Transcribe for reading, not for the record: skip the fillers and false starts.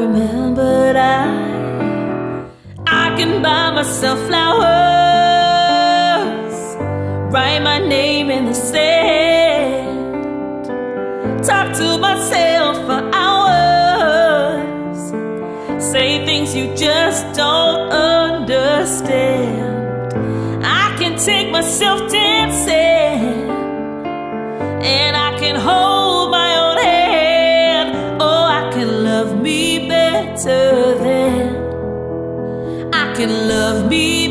remembered I can buy myself flowers, write my name in the sand, talk to myself for hours, say things you just don't understand. I can take myself dancing, and I can hold my own hand. Oh, I can love me better than I can love me